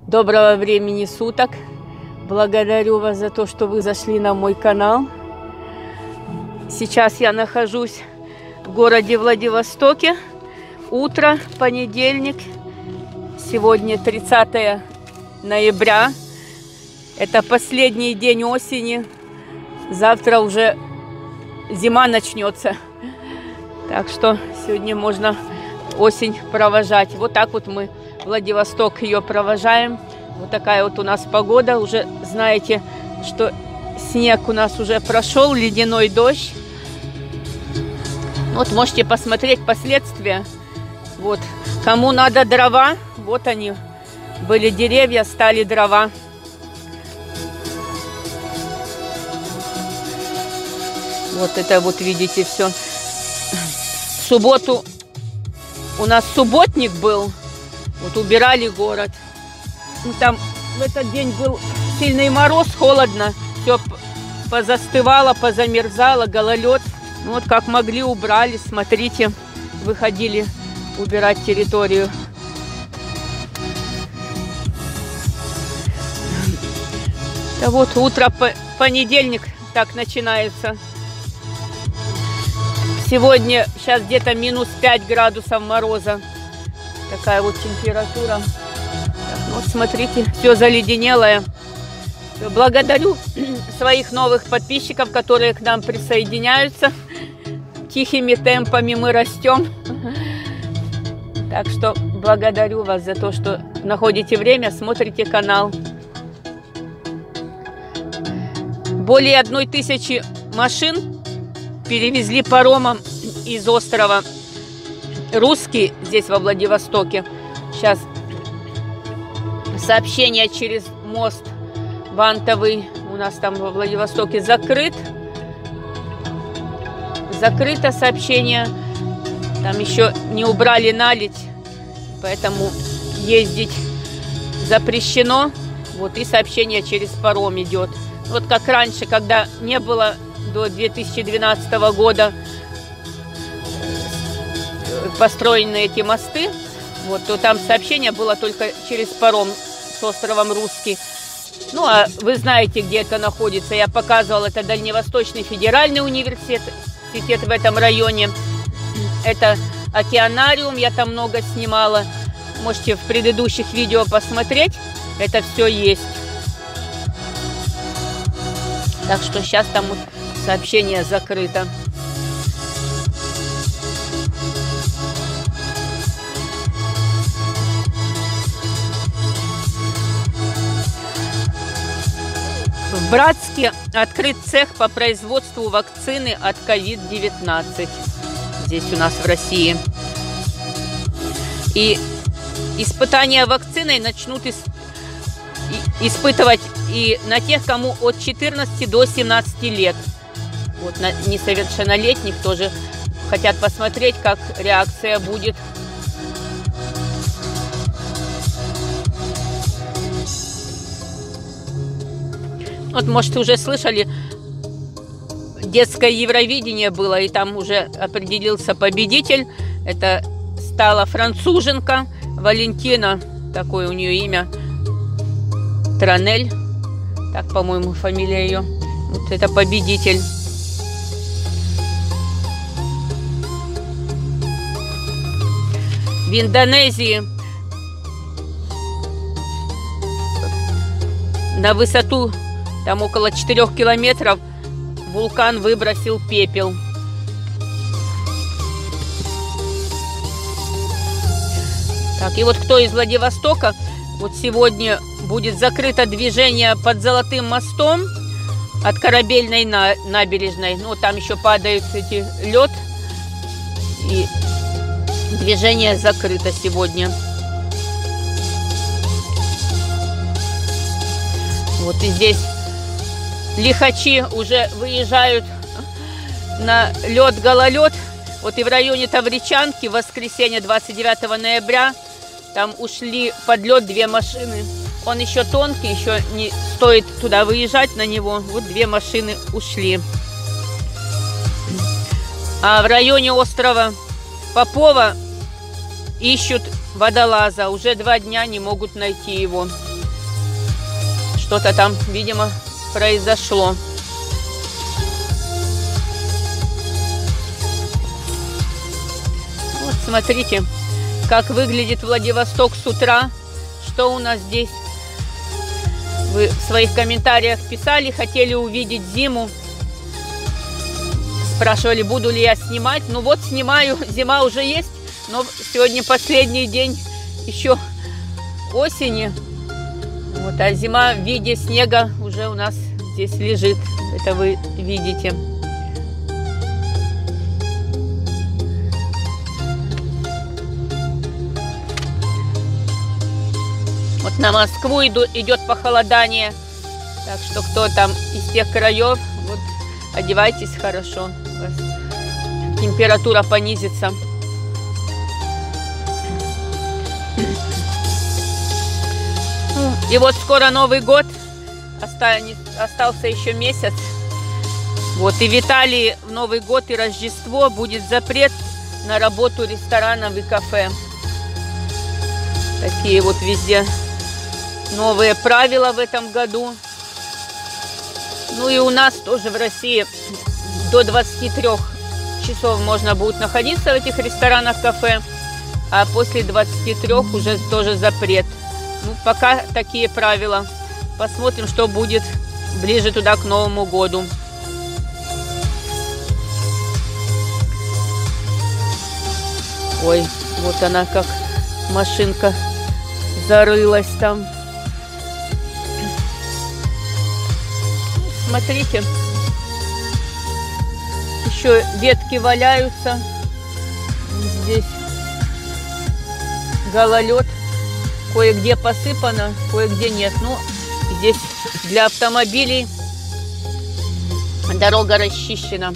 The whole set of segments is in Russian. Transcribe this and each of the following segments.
Доброго времени суток. Благодарю вас за то, что вы зашли на мой канал. Сейчас я нахожусь в городе Владивостоке. Утро, понедельник. Сегодня 30 ноября. Это последний день осени. Завтра уже зима начнется. Так что сегодня можно осень провожать. Вот так вот мы Владивосток ее провожаем. Вот такая вот у нас погода. Уже знаете, что снег у нас уже прошел, ледяной дождь. Вот можете посмотреть последствия. Вот кому надо дрова, вот они. Были деревья, стали дрова. Вот это вот видите все. В субботу у нас субботник был. Вот убирали город. Ну, там в этот день был сильный мороз, холодно. Все позастывало, позамерзало, гололед. Ну, вот как могли, убрали. Смотрите, выходили убирать территорию. Да вот утро, понедельник так начинается. Сегодня сейчас где-то минус 5 градусов мороза. Такая вот температура. Так, ну вот смотрите, все заледенелое. Благодарю своих новых подписчиков, которые к нам присоединяются. Тихими темпами мы растем. Так что благодарю вас за то, что находите время, смотрите канал. Более 1000 машин перевезли паромом из острова Русский, здесь во Владивостоке. Сейчас сообщение через мост Вантовый у нас там во Владивостоке закрыт. Закрыто сообщение. Там еще не убрали наледь, поэтому ездить запрещено. Вот и сообщение через паром идет. Вот как раньше, когда не было до 2012 года построены эти мосты, вот, то там сообщение было только через паром с островом Русский. Ну, а вы знаете, где это находится. Я показывала, это Дальневосточный федеральный университет в этом районе. Это океанариум, я там много снимала. Можете в предыдущих видео посмотреть. Это все есть. Так что сейчас там сообщение закрыто. В Братске открыт цех по производству вакцины от COVID-19. Здесь у нас в России. И испытания вакциной начнут испытывать и на тех, кому от 14 до 17 лет. Вот на несовершеннолетних тоже хотят посмотреть, как реакция будет. Вот, может, уже слышали, детское Евровидение было, и там уже определился победитель. Это стала француженка Валентина, такое у нее имя, Транель, так, по-моему, фамилия ее. Вот это победитель. В Индонезии на высоту там около 4 километров вулкан выбросил пепел. Так, и вот кто из Владивостока, вот сегодня будет закрыто движение под Золотым мостом от Корабельной набережной. Ну, там еще падает эти лед, и движение закрыто сегодня. Вот и здесь лихачи уже выезжают на лед-гололед. Вот и в районе Тавричанки в воскресенье 29 ноября там ушли под лед 2 машины. Он еще тонкий, еще не стоит туда выезжать на него. Вот 2 машины ушли. А в районе острова Попова ищут водолаза. Уже 2 дня не могут найти его. Что-то там, видимо, произошло. Вот смотрите, как выглядит Владивосток с утра. Что у нас здесь? Вы в своих комментариях писали, хотели увидеть зиму. Спрашивали, буду ли я снимать. Ну вот, снимаю. Зима уже есть, но сегодня последний день еще осени. Вот, а зима в виде снега уже у нас здесь лежит. Это вы видите. Вот на Москву идет похолодание. Так что кто там из тех краев, вот одевайтесь хорошо. У вас температура понизится. И вот скоро Новый год. Остался еще месяц. Вот и в Италии в Новый год и Рождество будет запрет на работу ресторанов и кафе. Такие вот везде новые правила в этом году. Ну и у нас тоже в России до 23 часов можно будет находиться в этих ресторанах, кафе, а после 23 уже тоже запрет. Ну, пока такие правила. Посмотрим, что будет ближе туда к Новому году. Ой, вот она как машинка зарылась там. Смотрите, еще ветки валяются. Здесь гололед. Кое-где посыпано, кое-где нет. Ну, здесь для автомобилей дорога расчищена.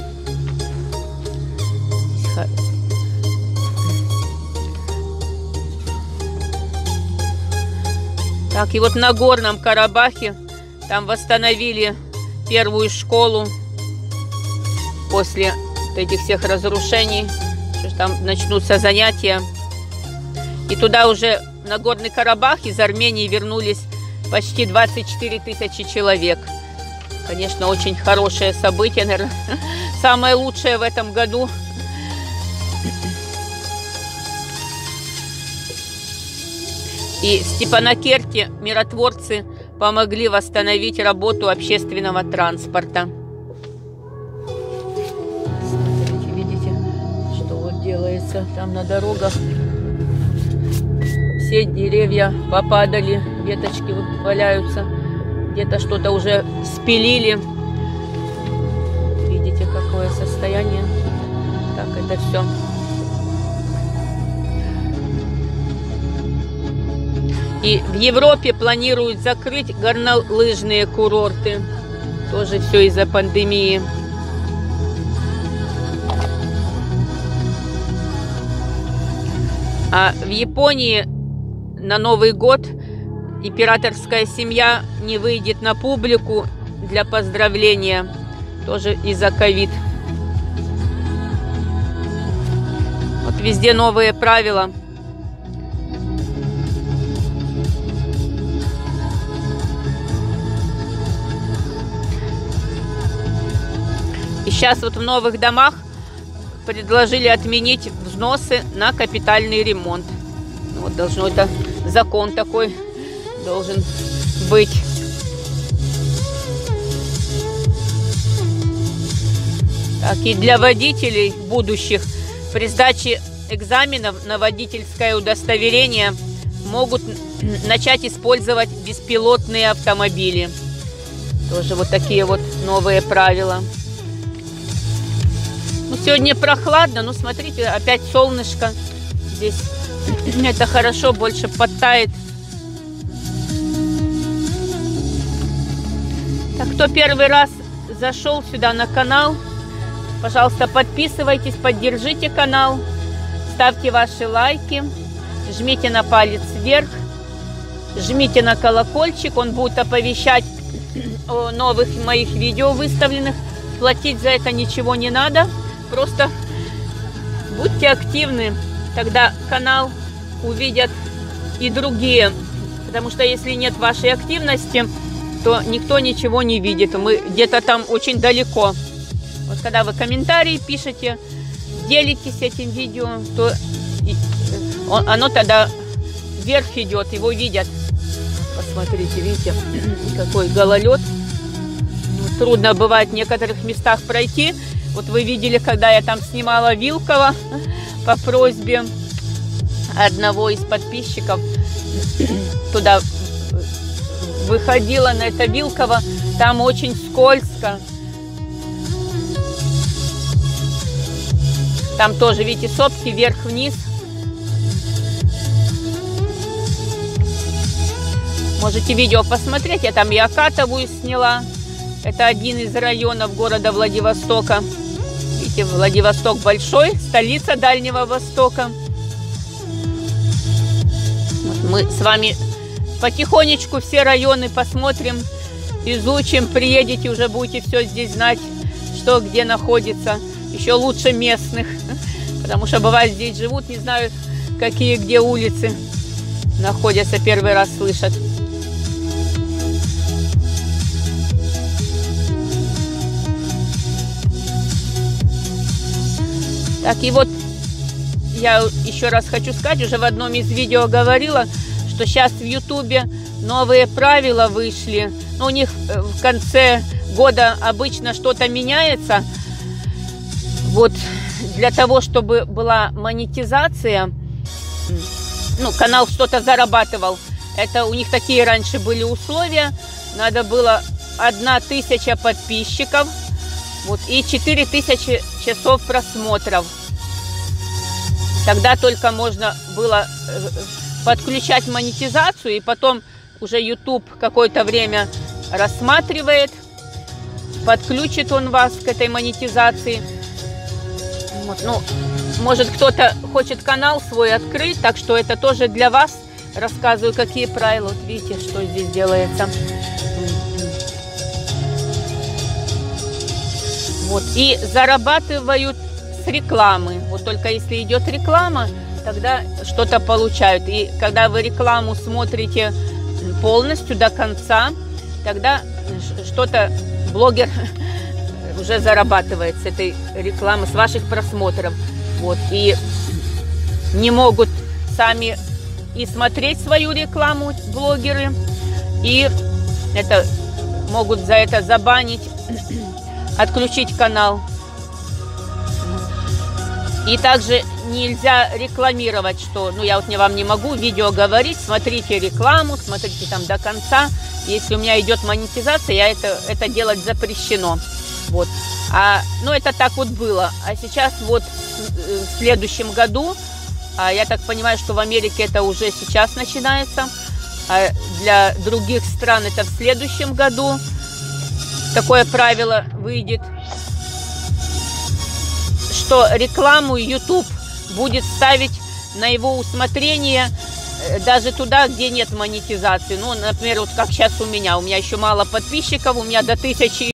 Так, и вот на Горном Карабахе там восстановили первую школу после этих всех разрушений. Там начнутся занятия. И туда уже на Горный Карабах из Армении вернулись почти 24 тысячи человек. Конечно, очень хорошее событие, наверное, самое лучшее в этом году. И в Степанакерте миротворцы помогли восстановить работу общественного транспорта. Смотрите, видите, что вот делается там на дорогах. Все деревья попадали, веточки вот валяются, где-то что-то уже спилили. Видите, какое состояние. Так, это все. И в Европе планируют закрыть горнолыжные курорты. Тоже все из-за пандемии. А в Японии на Новый год императорская семья не выйдет на публику для поздравления. Тоже из-за ковид. Вот везде новые правила. И сейчас вот в новых домах предложили отменить взносы на капитальный ремонт. Вот должно это, закон такой должен быть. Так, и для водителей будущих при сдаче экзаменов на водительское удостоверение могут начать использовать беспилотные автомобили. Тоже вот такие вот новые правила. Ну, сегодня прохладно, но смотрите, опять солнышко. Здесь это хорошо, больше подтает. Так, кто первый раз зашел сюда на канал, пожалуйста, подписывайтесь, поддержите канал, ставьте ваши лайки, жмите на палец вверх, жмите на колокольчик, он будет оповещать о новых моих видео выставленных. Платить за это ничего не надо. Просто будьте активны, тогда канал увидят и другие. Потому что если нет вашей активности, то никто ничего не видит. Мы где-то там очень далеко. Вот когда вы комментарии пишете, делитесь этим видео, то оно тогда вверх идет, его видят. Посмотрите, видите, какой гололед. Трудно бывает в некоторых местах пройти. Вот вы видели, когда я там снимала Вилково по просьбе одного из подписчиков, туда выходила на это Вилково, там очень скользко. Там тоже, видите, сопки вверх-вниз. Можете видео посмотреть, я там и Акатовую сняла. Это один из районов города Владивостока. Видите, Владивосток большой, столица Дальнего Востока. Вот мы с вами потихонечку все районы посмотрим, изучим, приедете, уже будете все здесь знать, что где находится. Еще лучше местных, потому что бывает здесь живут, не знают, какие где улицы находятся, первый раз слышат. Так, и вот я еще раз хочу сказать, уже в одном из видео говорила, что сейчас в Ютубе новые правила вышли. Ну, у них в конце года обычно что-то меняется. Вот для того, чтобы была монетизация, ну, канал что-то зарабатывал. Это у них такие раньше были условия. Надо было 1000 подписчиков, вот, и 4000 часов просмотров. Тогда только можно было подключать монетизацию, и потом уже YouTube какое-то время рассматривает, подключит он вас к этой монетизации. Вот, ну, может, кто-то хочет канал свой открыть, так что это тоже для вас. Рассказываю, какие правила. Вот видите, что здесь делается. Вот, и зарабатывают с рекламы. Вот только если идет реклама, тогда что-то получают. И когда вы рекламу смотрите полностью до конца, тогда что-то блогер уже зарабатывает с этой рекламы, с ваших просмотров. Вот, и не могут сами и смотреть свою рекламу блогеры, и это могут за это забанить, отключить канал. И также нельзя рекламировать, что, ну, я вот вам не могу видео говорить, смотрите рекламу, смотрите там до конца. Если у меня идет монетизация, я это делать запрещено. Вот. Ну, это так вот было. А сейчас вот в следующем году, я так понимаю, что в Америке это уже сейчас начинается, а для других стран это в следующем году такое правило выйдет, что рекламу YouTube будет ставить на его усмотрение даже туда, где нет монетизации. Ну, например, вот как сейчас у меня еще мало подписчиков, у меня до 1000